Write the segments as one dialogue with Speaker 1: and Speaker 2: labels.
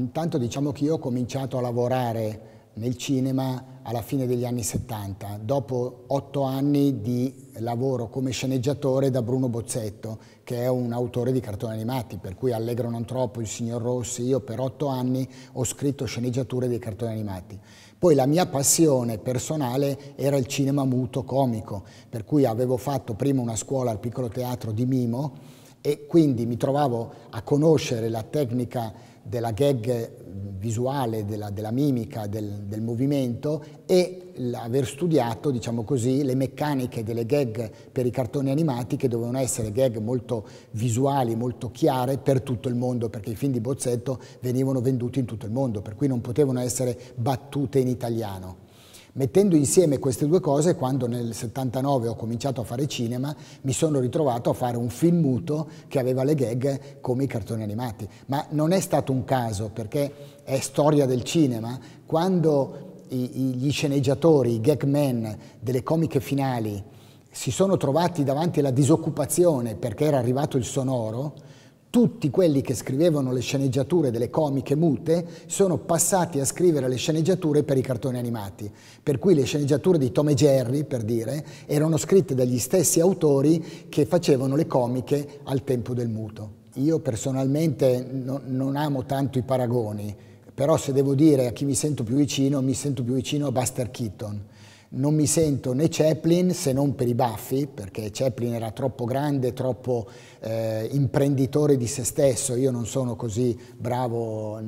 Speaker 1: intanto diciamo che io ho cominciato a lavorare nel cinema alla fine degli anni 70, dopo 8 anni di lavoro come sceneggiatore da Bruno Bozzetto, che è un autore di cartoni animati, per cui Allegro non troppo, Il signor Rossi, io per 8 anni ho scritto sceneggiature dei cartoni animati. Poi la mia passione personale era il cinema muto comico, per cui avevo fatto prima una scuola al Piccolo Teatro di mimo e quindi mi trovavo a conoscere la tecnica della gag visuale, della mimica, del movimento e aver studiato, diciamo così, le meccaniche delle gag per i cartoni animati, che dovevano essere gag molto visuali, molto chiare per tutto il mondo, perché i film di Bozzetto venivano venduti in tutto il mondo, per cui non potevano essere battute in italiano. Mettendo insieme queste due cose, quando nel 79 ho cominciato a fare cinema, mi sono ritrovato a fare un film muto che aveva le gag come i cartoni animati. Ma non è stato un caso, perché è storia del cinema. Quando gli sceneggiatori, i gag man delle comiche finali si sono trovati davanti alla disoccupazione perché era arrivato il sonoro, tutti quelli che scrivevano le sceneggiature delle comiche mute sono passati a scrivere le sceneggiature per i cartoni animati, per cui le sceneggiature di Tom e Jerry, per dire, erano scritte dagli stessi autori che facevano le comiche al tempo del muto. Io personalmente non amo tanto i paragoni, però se devo dire a chi mi sento più vicino a Buster Keaton. Non mi sento né Chaplin, se non per i baffi, perché Chaplin era troppo grande, troppo imprenditore di se stesso. Io non sono così bravo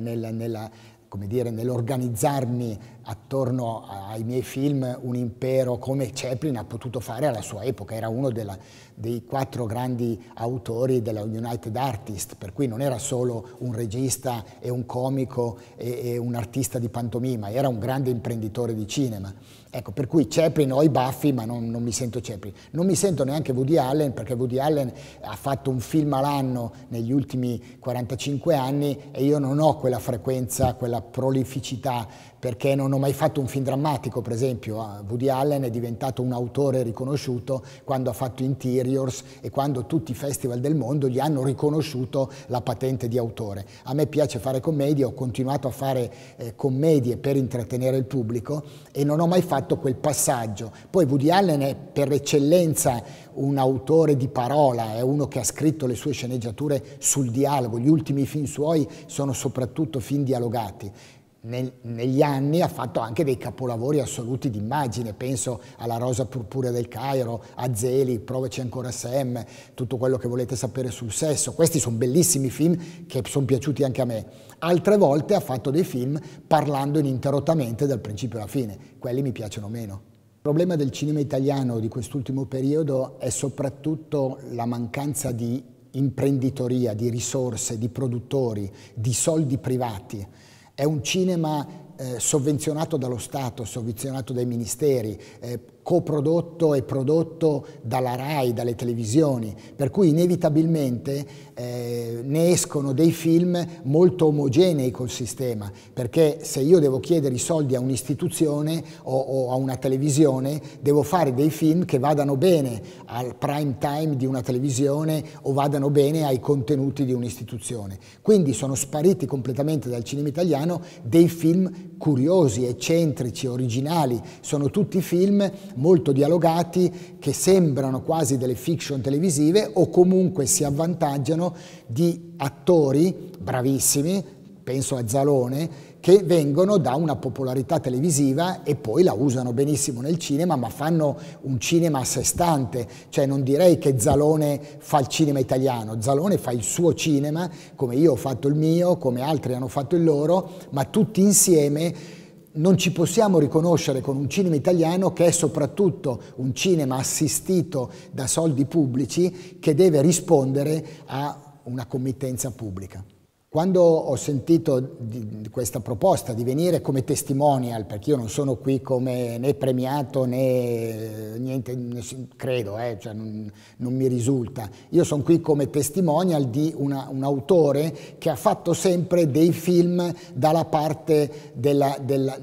Speaker 1: nell'organizzarmi attorno ai miei film un impero come Chaplin ha potuto fare alla sua epoca. Era uno dei 4 grandi autori della United Artists, per cui non era solo un regista e un comico e un artista di pantomima, era un grande imprenditore di cinema. Ecco, per cui Chaplin ho i baffi, ma non mi sento Chaplin. Non mi sento neanche Woody Allen, perché Woody Allen ha fatto un film all'anno negli ultimi 45 anni e io non ho quella frequenza, quella prolificità, perché non ho mai fatto un film drammatico, per esempio. Woody Allen è diventato un autore riconosciuto quando ha fatto Interiors e quando tutti i festival del mondo gli hanno riconosciuto la patente di autore. A me piace fare commedie, ho continuato a fare commedie per intrattenere il pubblico e non ho mai fatto quel passaggio. Poi Woody Allen è per eccellenza un autore di parola, è uno che ha scritto le sue sceneggiature sul dialogo, gli ultimi film suoi sono soprattutto film dialogati. Negli anni ha fatto anche dei capolavori assoluti d'immagine, penso alla Rosa Purpurea del Cairo, a Zeli, Provaci ancora Sam, tutto quello che volete sapere sul sesso. Questi sono bellissimi film che sono piaciuti anche a me. Altre volte ha fatto dei film parlando ininterrottamente dal principio alla fine, quelli mi piacciono meno. Il problema del cinema italiano di quest'ultimo periodo è soprattutto la mancanza di imprenditoria, di risorse, di produttori, di soldi privati. È un cinema sovvenzionato dallo Stato, sovvenzionato dai ministeri, coprodotto e prodotto dalla RAI, dalle televisioni, per cui inevitabilmente ne escono dei film molto omogenei col sistema, perché se io devo chiedere i soldi a un'istituzione o a una televisione, devo fare dei film che vadano bene al prime time di una televisione o vadano bene ai contenuti di un'istituzione. Quindi sono spariti completamente dal cinema italiano dei film curiosi, eccentrici, originali, sono tutti film molto dialogati che sembrano quasi delle fiction televisive o comunque si avvantaggiano di attori bravissimi, penso a Zalone, che vengono da una popolarità televisiva e poi la usano benissimo nel cinema, ma fanno un cinema a sé stante, cioè non direi che Zalone fa il cinema italiano, Zalone fa il suo cinema, come io ho fatto il mio, come altri hanno fatto il loro, ma tutti insieme non ci possiamo riconoscere con un cinema italiano che è soprattutto un cinema assistito da soldi pubblici che deve rispondere a una committenza pubblica. Quando ho sentito di questa proposta di venire come testimonial, perché io non sono qui come né premiato né niente, credo, cioè non mi risulta, io sono qui come testimonial di un autore che ha fatto sempre dei film dalla parte della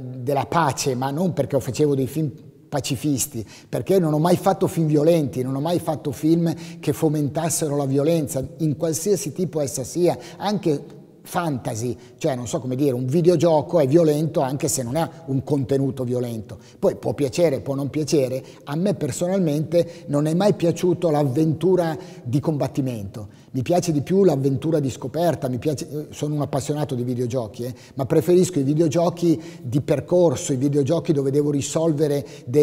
Speaker 1: pace, ma non perché facevo dei film pacifisti, perché non ho mai fatto film violenti, non ho mai fatto film che fomentassero la violenza, in qualsiasi tipo essa sia, anche fantasy, cioè non so come dire, un videogioco è violento anche se non ha un contenuto violento. Poi può piacere, può non piacere. A me personalmente non è mai piaciuto l'avventura di combattimento. Mi piace di più l'avventura di scoperta, sono un appassionato di videogiochi, ma preferisco i videogiochi di percorso, i videogiochi dove devo risolvere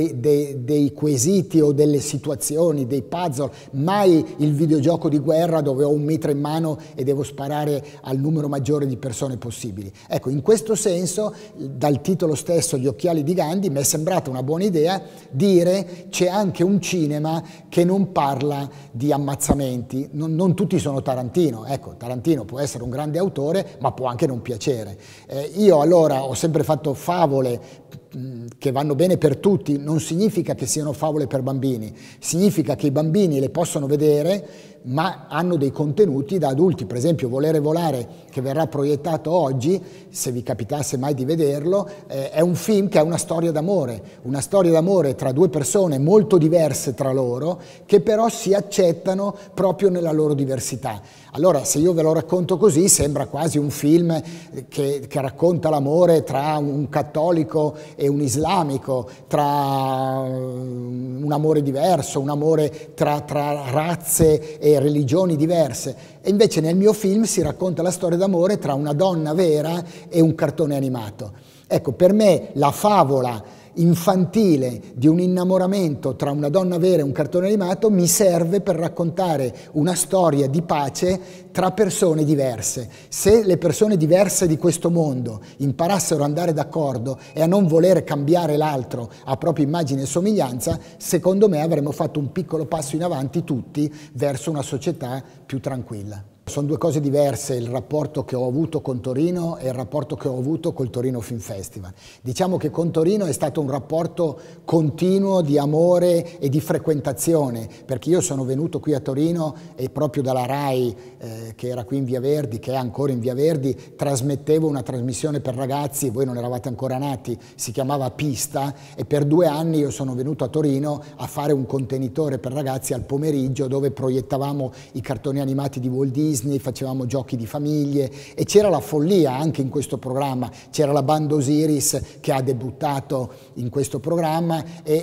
Speaker 1: dei quesiti o delle situazioni, dei puzzle, mai il videogioco di guerra dove ho un mitra in mano e devo sparare al numero maggiore di persone possibili. Ecco, in questo senso, dal titolo stesso Gli occhiali di Gandhi, mi è sembrata una buona idea dire c'è anche un cinema che non parla di ammazzamenti, non tutti sono Tarantino. Ecco, Tarantino può essere un grande autore, ma può anche non piacere. Io allora ho sempre fatto favole che vanno bene per tutti, non significa che siano favole per bambini, significa che i bambini le possono vedere, ma hanno dei contenuti da adulti. Per esempio Volere volare, che verrà proiettato oggi, se vi capitasse mai di vederlo, è un film che ha una storia d'amore tra due persone molto diverse tra loro, che però si accettano proprio nella loro diversità. Allora, se io ve lo racconto così, sembra quasi un film che racconta l'amore tra un cattolico e un islamico, tra un amore diverso, un amore tra razze e religioni diverse. E invece nel mio film si racconta la storia d'amore tra una donna vera e un cartone animato. Ecco, per me la favola infantile di un innamoramento tra una donna vera e un cartone animato mi serve per raccontare una storia di pace tra persone diverse. Se le persone diverse di questo mondo imparassero ad andare d'accordo e a non volere cambiare l'altro a propria immagine e somiglianza, secondo me avremmo fatto un piccolo passo in avanti tutti verso una società più tranquilla. Sono due cose diverse il rapporto che ho avuto con Torino e il rapporto che ho avuto col Torino Film Festival. Diciamo che con Torino è stato un rapporto continuo di amore e di frequentazione, perché io sono venuto qui a Torino e proprio dalla RAI, che era qui in Via Verdi, che è ancora in Via Verdi, trasmettevo una trasmissione per ragazzi, voi non eravate ancora nati, si chiamava Pista, e per 2 anni io sono venuto a Torino a fare un contenitore per ragazzi al pomeriggio dove proiettavamo i cartoni animati di Walt Disney, facevamo giochi di famiglie e c'era la follia anche in questo programma, c'era la band Osiris che ha debuttato in questo programma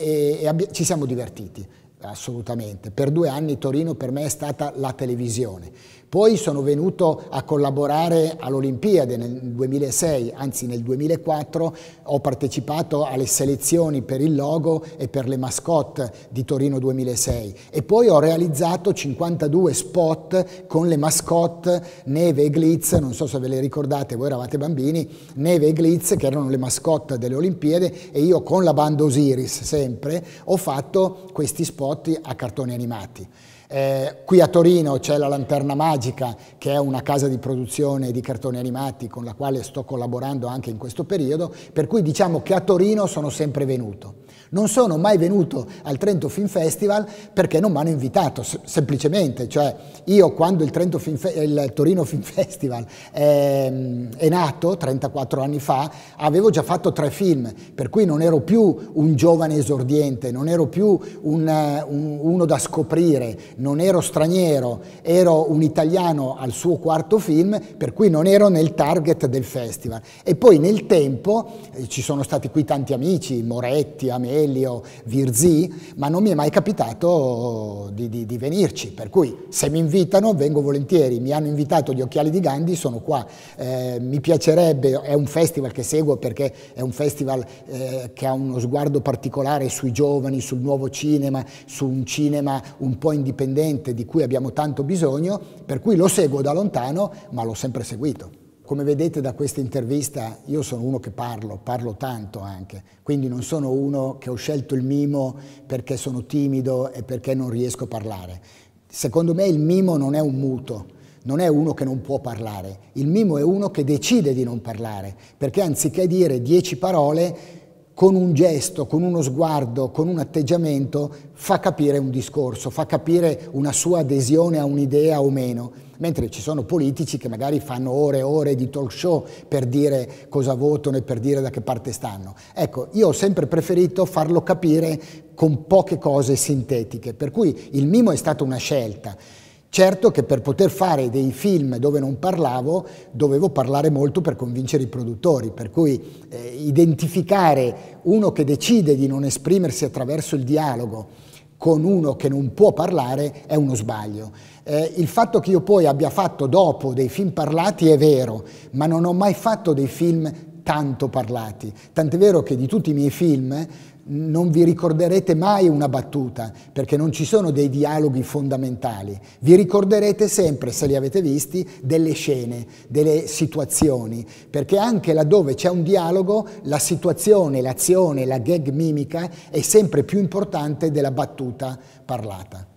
Speaker 1: e ci siamo divertiti, assolutamente. Per 2 anni Torino per me è stata la televisione. Poi sono venuto a collaborare all'Olimpiade nel 2006, anzi nel 2004, ho partecipato alle selezioni per il logo e per le mascotte di Torino 2006 e poi ho realizzato 52 spot con le mascotte Neve e Glitz, non so se ve le ricordate, voi eravate bambini, Neve e Glitz che erano le mascotte delle Olimpiadi e io con la band Osiris sempre ho fatto questi spot a cartoni animati. Qui a Torino c'è la Lanterna Magica, che è una casa di produzione di cartoni animati con la quale sto collaborando anche in questo periodo, per cui diciamo che a Torino sono sempre venuto. Non sono mai venuto al Trento Film Festival perché non mi hanno invitato, semplicemente, cioè io quando il Torino Film Festival è nato, 34 anni fa, avevo già fatto 3 film, per cui non ero più un giovane esordiente, non ero più uno da scoprire, non ero straniero, ero un italiano al suo 4º film, per cui non ero nel target del festival. E poi nel tempo ci sono stati qui tanti amici, Moretti, Amelio, Virzì, ma non mi è mai capitato di venirci, per cui se mi invitano vengo volentieri. Mi hanno invitato Gli occhiali di Gandhi, sono qua. Mi piacerebbe, è un festival che seguo perché è un festival che ha uno sguardo particolare sui giovani, sul nuovo cinema, su un cinema un po' indipendente di cui abbiamo tanto bisogno, per cui lo seguo da lontano, ma l'ho sempre seguito. Come vedete da questa intervista io sono uno che parlo tanto anche, quindi non sono uno che ho scelto il mimo perché sono timido e perché non riesco a parlare. Secondo me il mimo non è un muto, non è uno che non può parlare, il mimo è uno che decide di non parlare, perché anziché dire 10 parole, con un gesto, con uno sguardo, con un atteggiamento, fa capire un discorso, fa capire una sua adesione a un'idea o meno, mentre ci sono politici che magari fanno ore e ore di talk show per dire cosa votano e per dire da che parte stanno. Ecco, io ho sempre preferito farlo capire con poche cose sintetiche, per cui il mimo è stata una scelta. Certo che per poter fare dei film dove non parlavo, dovevo parlare molto per convincere i produttori, per cui identificare uno che decide di non esprimersi attraverso il dialogo con uno che non può parlare è uno sbaglio. Il fatto che io poi abbia fatto dopo dei film parlati è vero, ma non ho mai fatto dei film tanto parlati. Tant'è vero che di tutti i miei film non vi ricorderete mai una battuta, perché non ci sono dei dialoghi fondamentali. Vi ricorderete sempre, se li avete visti, delle scene, delle situazioni, perché anche laddove c'è un dialogo, la situazione, l'azione, la gag mimica è sempre più importante della battuta parlata.